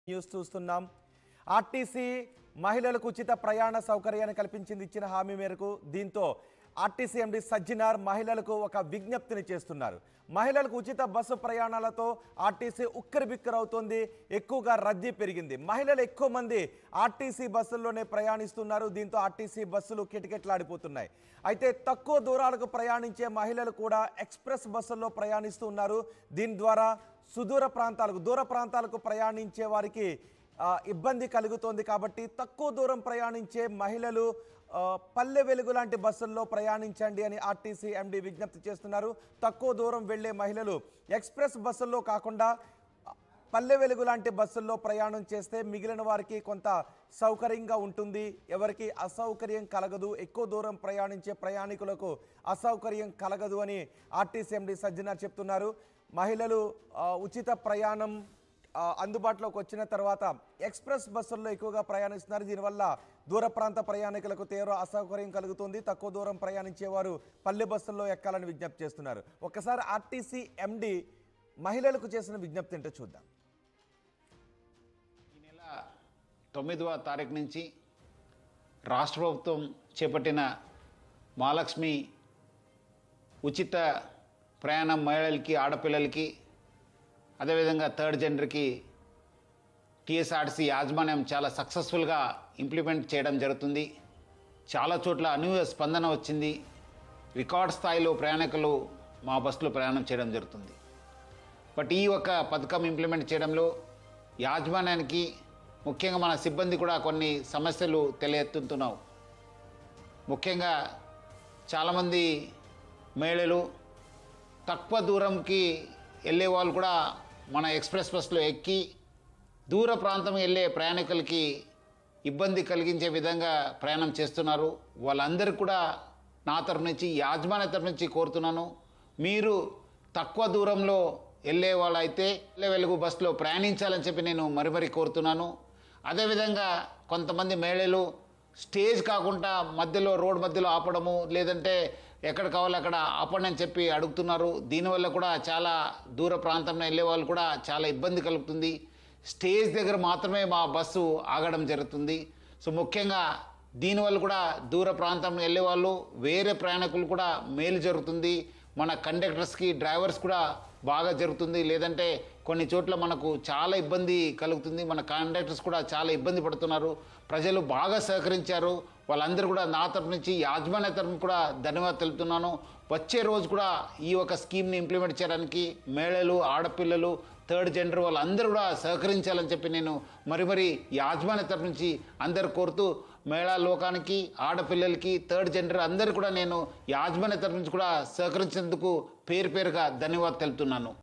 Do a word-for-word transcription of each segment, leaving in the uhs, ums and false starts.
News చూస్తున్నాం. RTC మహిళలకు ఉచిత ప్రయాణ సౌకర్యాన్ని కల్పించింది ఇచ్చిన హామీ మేరకు. దీంతో ఆర్టీసీ ఎండి సజ్జనార్ మహిళలకు ఒక విజ్ఞప్తిని చేస్తున్నారు. మహిళలకు ఉచిత బస్సు ప్రయాణాలతో ఆర్టీసీ ఉక్కిరిబిక్కిరవుతోంది. ఎక్కువగా రద్దీ పెరిగింది. మహిళలు ఎక్కువ మంది ఆర్టీసీ బస్సుల్లోనే ప్రయాణిస్తున్నారు. దీంతో ఆర్టీసీ బస్సులు కిటకిటలాడిపోతున్నాయి. అయితే తక్కువ దూరాలకు ప్రయాణించే మహిళలు కూడా ఎక్స్ప్రెస్ బస్సుల్లో ప్రయాణిస్తున్నారు. దీని ద్వారా సుదూర ప్రాంతాలకు దూర ప్రాంతాలకు ప్రయాణించే వారికి ఇబ్బంది కలుగుతోంది. కాబట్టి తక్కువ దూరం ప్రయాణించే మహిళలు పల్లె వెలుగు లాంటి బస్సుల్లో ప్రయాణించండి అని ఆర్టీసీ ఎండి విజ్ఞప్తి చేస్తున్నారు. తక్కువ దూరం వెళ్లే మహిళలు ఎక్స్ప్రెస్ బస్సుల్లో కాకుండా పల్లె వెలుగు లాంటి బస్సుల్లో ప్రయాణం చేస్తే మిగిలిన వారికి కొంత సౌకర్యంగా ఉంటుంది. ఎవరికి అసౌకర్యం కలగదు. ఎక్కువ దూరం ప్రయాణించే ప్రయాణికులకు అసౌకర్యం కలగదు అని ఆర్టీసీ ఎండి సజ్జనార్ చెప్తున్నారు. మహిళలు ఉచిత ప్రయాణం అందుబాటులోకి వచ్చిన తర్వాత ఎక్స్ప్రెస్ బస్సుల్లో ఎక్కువగా ప్రయాణిస్తున్నారు. దీనివల్ల దూర ప్రాంత ప్రయాణికులకు తీవ్ర అసౌకర్యం కలుగుతుంది. తక్కువ దూరం ప్రయాణించేవారు పల్లె బస్సుల్లో ఎక్కాలని విజ్ఞప్తి చేస్తున్నారు. ఒక్కసారి ఆర్టీసీ ఎండి మహిళలకు చేసిన విజ్ఞప్తి ఏంటో చూద్దాం. ఈ నెల తొమ్మిదవ తారీఖు నుంచి రాష్ట్ర ప్రభుత్వం చేపట్టిన మహాలక్ష్మి ఉచిత ప్రయాణం మహిళలకి, ఆడపిల్లలకి, అదేవిధంగా థర్డ్ జెండర్కి టీఎస్ఆర్టీసీ యాజమాన్యం చాలా సక్సెస్ఫుల్గా ఇంప్లిమెంట్ చేయడం జరుగుతుంది. చాలా చోట్ల అనూహ్య స్పందన వచ్చింది. రికార్డ్ స్థాయిలో ప్రయాణికులు మా బస్సులో ప్రయాణం చేయడం జరుగుతుంది. బట్ ఈ ఒక పథకం ఇంప్లిమెంట్ చేయడంలో యాజమాన్యానికి, ముఖ్యంగా మన సిబ్బంది కూడా కొన్ని సమస్యలు తెలియెత్తుతున్నావు. ముఖ్యంగా చాలామంది మహిళలు తక్కువ దూరంకి వెళ్ళే వాళ్ళు కూడా మన ఎక్స్ప్రెస్ బస్సులో ఎక్కి దూర ప్రాంతం వెళ్ళే ప్రయాణికులకి ఇబ్బంది కలిగించే విధంగా ప్రయాణం చేస్తున్నారు. వాళ్ళందరికీ కూడా నా తరఫు నుంచి, యాజమాన్య తరఫు నుంచి కోరుతున్నాను, మీరు తక్కువ దూరంలో వెళ్ళే వాళ్ళైతే పల్లె వెలుగు బస్సులో ప్రయాణించాలని చెప్పి నేను మరి మరీ కోరుతున్నాను. అదేవిధంగా కొంతమంది మహిళలు స్టేజ్ కాకుండా మధ్యలో రోడ్ మధ్యలో ఆపడము, లేదంటే ఎక్కడ కావాలో అక్కడ ఆపండి అని చెప్పి అడుగుతున్నారు. దీనివల్ల కూడా చాలా దూర ప్రాంతంలో వెళ్ళే వాళ్ళు కూడా చాలా ఇబ్బంది కలుగుతుంది. స్టేజ్ దగ్గర మాత్రమే మా బస్సు ఆగడం జరుగుతుంది. సో ముఖ్యంగా దీనివల్ల కూడా దూర ప్రాంతంలో వెళ్ళే వాళ్ళు, వేరే ప్రయాణికులు కూడా మేలు జరుగుతుంది. మన కండక్టర్స్కి, డ్రైవర్స్ కూడా బాగా జరుగుతుంది. లేదంటే కొన్ని చోట్ల మనకు చాలా ఇబ్బంది కలుగుతుంది. మన కండక్టర్స్ కూడా చాలా ఇబ్బంది పడుతున్నారు. ప్రజలు బాగా సహకరించారు. వాళ్ళందరూ కూడా నా తరఫు నుంచి, యాజమాన్య తరఫున కూడా ధన్యవాదాలు తెలుపుతున్నాను. వచ్చే రోజు కూడా ఈ ఒక స్కీమ్ని ఇంప్లిమెంట్ చేయడానికి మహిళలు, ఆడపిల్లలు, థర్డ్ జెండర్ వాళ్ళందరూ కూడా సహకరించాలని చెప్పి నేను మరి మరి యాజమాన్య తరఫు నుంచి అందరు కోరుతూ, మహిళా లోకానికి, ఆడపిల్లలకి, థర్డ్ జెండర్ అందరూ కూడా నేను యాజమాన్య తరఫు నుంచి కూడా సహకరించేందుకు పేరు పేరుగా ధన్యవాదాలు తెలుపుతున్నాను.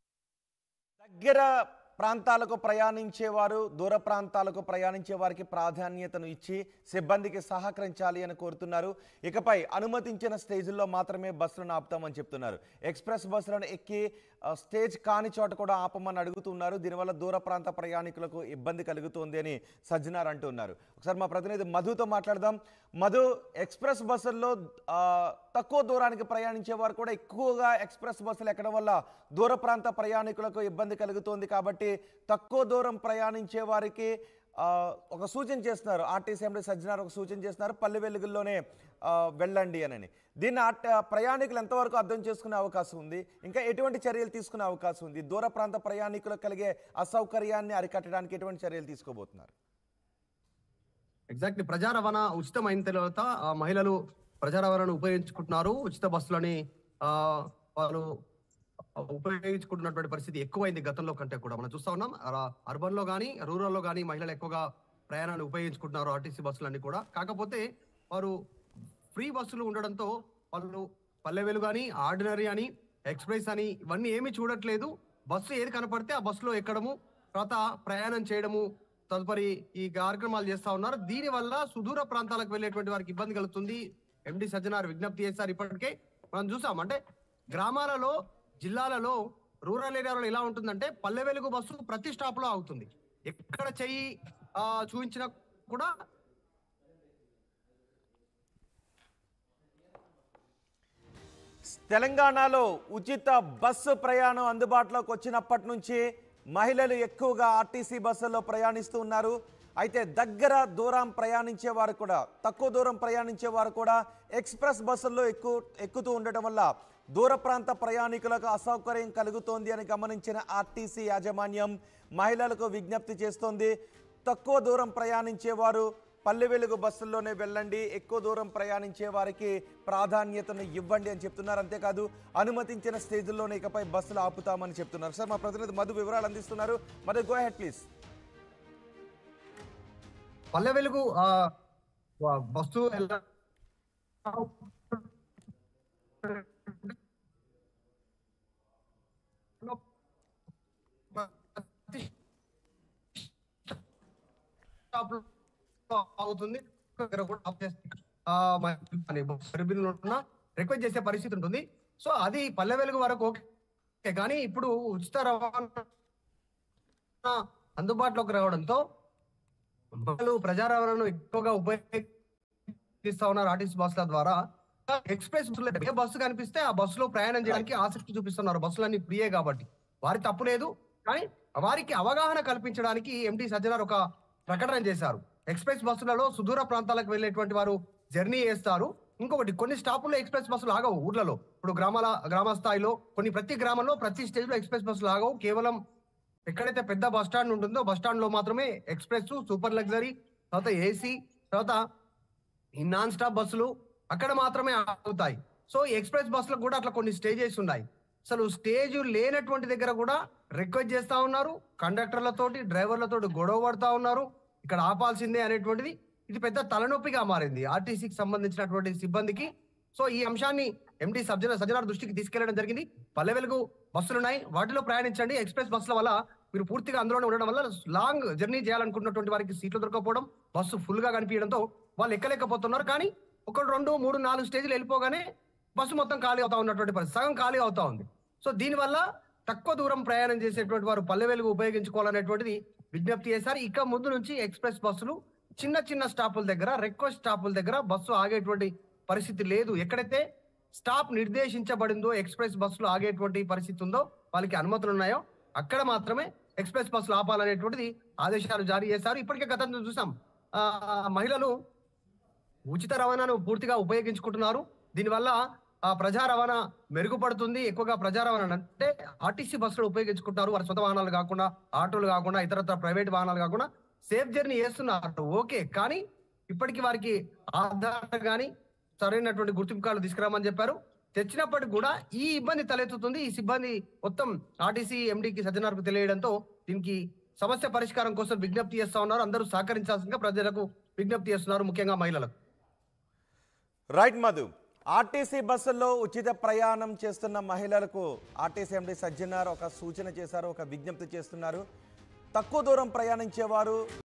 దగ్గర ప్రాంతాలకు ప్రయాణించేవారు, దూర ప్రాంతాలకు ప్రయాణించే వారికి ప్రాధాన్యతను ఇచ్చి సిబ్బందికి సహకరించాలి అని కోరుతున్నారు. ఇకపై అనుమతించిన స్టేజ్ల్లో మాత్రమే బస్సులను ఆపుతామని చెప్తున్నారు. ఎక్స్ప్రెస్ బస్సులను ఎక్కి స్టేజ్ కాని చోట కూడా ఆపమని అడుగుతున్నారు. దీనివల్ల దూర ప్రాంత ప్రయాణికులకు ఇబ్బంది కలుగుతోంది అని సజ్జనార్ అంటున్నారు. ఒకసారి మా ప్రతినిధి మధుతో మాట్లాడదాం. మధు, ఎక్స్ప్రెస్ బస్సుల్లో తక్కువ దూరానికి ప్రయాణించే వారు కూడా ఎక్కువగా ఎక్స్ప్రెస్ బస్సులు ఎక్కడం వల్ల దూర ప్రాంత ప్రయాణికులకు ఇబ్బంది కలుగుతోంది. కాబట్టి తక్కువ దూరం ప్రయాణించే వారికి ఒక సూచన చేస్తున్నారు. ఆర్టీసీ ఎండి సజ్జనార్ ఒక సూచన చేస్తున్నారు, పల్లె వెలుగుల్లోనే వెళ్ళండి అని. దీన్ని ప్రయాణికులు ఎంతవరకు అర్థం చేసుకునే అవకాశం ఉంది? ఇంకా ఎటువంటి చర్యలు తీసుకునే అవకాశం ఉంది? దూర ప్రాంత ప్రయాణికులకు కలిగే అసౌకర్యాన్ని అరికట్టడానికి ఎటువంటి చర్యలు తీసుకోబోతున్నారు? ఎగ్జాక్ట్లీ, ప్రజా రవాణా ఉచితమైన తర్వాత మహిళలు ప్రజా రవాణాను ఉపయోగించుకుంటున్నారు. ఉచిత బస్సులని వాళ్ళు ఉపయోగించుకుంటున్నటువంటి పరిస్థితి ఎక్కువైంది గతంలో కంటే కూడా. మనం చూస్తా ఉన్నాం, అర్బన్ లో కానీ రూరల్లో కానీ మహిళలు ఎక్కువగా ప్రయాణాన్ని ఉపయోగించుకుంటున్నారు ఆర్టీసీ బస్సులన్నీ కూడా. కాకపోతే వారు ఫ్రీ బస్సులు ఉండడంతో వాళ్ళు పల్లె వెలుగు అని, ఆర్డినరీ అని, ఎక్స్ప్రెస్ అని ఇవన్నీ ఏమీ చూడట్లేదు. బస్సు ఏది కనపడితే ఆ బస్సులో ఎక్కడము, తర్వాత ప్రయాణం చేయడము, తదుపరి ఈ కార్యక్రమాలు చేస్తా ఉన్నారు. దీనివల్ల సుదూర ప్రాంతాలకు వెళ్ళేటువంటి వారికి ఇబ్బంది కలుగుతుంది. ఎండి సజ్జనార్ విజ్ఞప్తి చేశారు. ఇప్పటికే మనం చూసాం, అంటే గ్రామాలలో, జిల్లాలలో, రూరల్ ఏరియాలో ఎలా ఉంటుందంటే పల్లె వెలుగు బస్సు ప్రతి స్టాప్ లో ఆగుతుంది. ఎక్కడ చెయ్యి చూపించినా కూడా తెలంగాణలో ఉచిత బస్సు ప్రయాణం అందుబాటులోకి వచ్చినప్పటి నుంచి మహిళలు ఎక్కువగా ఆర్టీసీ బస్సుల్లో ప్రయాణిస్తూ ఉన్నారు. అయితే దగ్గర దూరం ప్రయాణించే వారు కూడా తక్కువ దూరం ప్రయాణించే వారు కూడా ఎక్స్ప్రెస్ బస్సుల్లో ఎక్కువ ఎక్కుతూ ఉండటం వల్ల దూర ప్రాంత ప్రయాణికులకు అసౌకర్యం కలుగుతోంది అని గమనించిన ఆర్టీసీ యాజమాన్యం మహిళలకు విజ్ఞప్తి చేస్తోంది. తక్కువ దూరం ప్రయాణించే వారు పల్లె వెలుగు బస్సుల్లోనే వెళ్ళండి, ఎక్కువ దూరం ప్రయాణించే వారికి ప్రాధాన్యతను ఇవ్వండి అని చెప్తున్నారు. అంతేకాదు అనుమతించిన స్టేజ్ల్లోనే ఇకపై బస్సులు ఆపుతామని చెప్తున్నారు. సార్, మా ప్రతినిధి మధు వివరాలు అందిస్తున్నారు. Madhu, go ahead please. Palle Velugu bus అవుతుంది. రిక్వెస్ట్ చేసే పరిస్థితి ఉంటుంది. సో అది పల్లె వెలుగు వరకు ఓకే, కానీ ఇప్పుడు ఉచిత రవాణా అందుబాటులోకి రావడంతో ప్రజా రవాణాను ఎక్కువగా ఉపయోగిస్తా ఉన్నారు. ఆర్టీసీ బస్సుల ద్వారా ఎక్స్ప్రెస్ బస్సులు ఏ బస్సు కనిపిస్తే ఆ బస్సులో ప్రయాణం చేయడానికి ఆసక్తి చూపిస్తున్నారు. బస్సులన్నీ ఫ్రీయే కాబట్టి వారి తప్పు లేదు, కానీ వారికి అవగాహన కల్పించడానికి ఎండి సజ్జనార్ ఒక ప్రకటన చేశారు. ఎక్స్ప్రెస్ బస్సులలో సుదూర ప్రాంతాలకు వెళ్ళేటువంటి వారు జర్నీ చేస్తారు. ఇంకొకటి, కొన్ని స్టాపుల్లో ఎక్స్ప్రెస్ బస్సులు ఆగవు. ఊర్లలో ఇప్పుడు గ్రామాల గ్రామ స్థాయిలో కొన్ని ప్రతి గ్రామంలో ప్రతి స్టేజ్ లో ఎక్స్ప్రెస్ బస్సులు ఆగవు. కేవలం ఎక్కడైతే పెద్ద బస్ స్టాండ్ ఉంటుందో బస్ స్టాండ్ లో మాత్రమే ఎక్స్ప్రెస్, సూపర్ లగ్జరీ, తర్వాత ఏసీ, తర్వాత ఈ నాన్ స్టాప్ బస్సులు అక్కడ మాత్రమే ఆగుతాయి. సో ఈ ఎక్స్ప్రెస్ బస్సులకు కూడా అట్లా కొన్ని స్టేజెస్ ఉన్నాయి. అసలు స్టేజ్ లేనటువంటి దగ్గర కూడా రిక్వెస్ట్ చేస్తా ఉన్నారు. కండక్టర్లతోటి, డ్రైవర్లతోటి గొడవ పడతా ఉన్నారు. ఇక్కడ ఆపాల్సిందే అనేటువంటిది ఇది పెద్ద తలనొప్పిగా మారింది ఆర్టీసీకి సంబంధించినటువంటి సిబ్బందికి. సో ఈ అంశాన్ని ఎండి సజ్జన సజ్జనార్ దృష్టికి తీసుకెళ్లడం జరిగింది. పల్లె వెలుగు బస్సులు ఉన్నాయి, వాటిలో ప్రయాణించండి. ఎక్స్ప్రెస్ బస్సుల వల్ల మీరు పూర్తిగా అందులోనే ఉండడం వల్ల లాంగ్ జర్నీ చేయాలనుకున్నటువంటి వారికి సీట్లు దొరకపోవడం, బస్సు ఫుల్ గా కనిపించడంతో వాళ్ళు ఎక్కలేకపోతున్నారు. కానీ ఒకటి రెండు మూడు నాలుగు స్టేజ్లు వెళ్ళిపోగానే బస్సు మొత్తం ఖాళీ అవుతా ఉన్నటువంటి పరిస్థితి, సగం ఖాళీ అవుతా ఉంది. సో దీనివల్ల తక్కువ దూరం ప్రయాణం చేసేటువంటి వారు పల్లె వెలుగు ఉపయోగించుకోవాలనేటువంటిది విజ్ఞప్తి చేశారు. ఇక ముందు నుంచి ఎక్స్ప్రెస్ బస్సులు చిన్న చిన్న స్టాపుల దగ్గర, రిక్వెస్ట్ స్టాపుల దగ్గర బస్సు ఆగేటువంటి పరిస్థితి లేదు. ఎక్కడైతే స్టాప్ నిర్దేశించబడిందో ఎక్స్ప్రెస్ బస్సులు ఆగేటువంటి పరిస్థితి ఉందో, వాళ్ళకి అనుమతులు ఉన్నాయో అక్కడ మాత్రమే ఎక్స్ప్రెస్ బస్సులు ఆపాలనేటువంటిది ఆదేశాలు జారీ చేశారు. ఇప్పటికే గతంలో చూసాం, ఆ మహిళలు ఉచిత రవాణాను పూర్తిగా ఉపయోగించుకుంటున్నారు. దీనివల్ల ఆ ప్రజా రవాణా మెరుగుపడుతుంది. ఎక్కువగా ప్రజా రవాణా అంటే ఆర్టీసీ బస్సులు ఉపయోగించుకుంటారు. వారి సొంత వాహనాలు కాకుండా, ఆటోలు కాకుండా, ఇతరత్ర ప్రైవేట్ వాహనాలు కాకుండా సేఫ్ జర్నీ చేస్తున్నారు, ఓకే. కానీ ఇప్పటికీ వారికి ఆధార్ కానీ సరైనటువంటి గుర్తింపు కార్డు తీసుకురామని చెప్పారు. తెచ్చినప్పటికి కూడా ఈ ఇబ్బంది తలెత్తుతుంది. ఈ సిబ్బంది మొత్తం ఆర్టీసీ ఎండీకి సజ్జనార్కు తెలియడంతో దీనికి సమస్య పరిష్కారం కోసం విజ్ఞప్తి చేస్తా ఉన్నారు. అందరూ సహకరించాల్సిందిగా ప్రజలకు విజ్ఞప్తి చేస్తున్నారు, ముఖ్యంగా మహిళలకు. రైట్ మధు, ఆర్టీసీ బస్సుల్లో ఉచిత ప్రయాణం చేస్తున్న మహిళలకు ఆర్టీసీ ఎండీ సజ్జనార్ ఒక సూచన చేశారు, ఒక విజ్ఞప్తి చేస్తున్నారు. తక్కువ దూరం ప్రయాణించేవారు